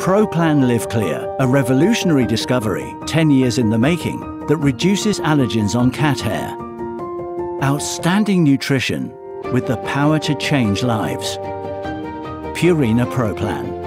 ProPlan LiveClear, a revolutionary discovery 10 years in the making that reduces allergens on cat hair. Outstanding nutrition with the power to change lives. Purina ProPlan.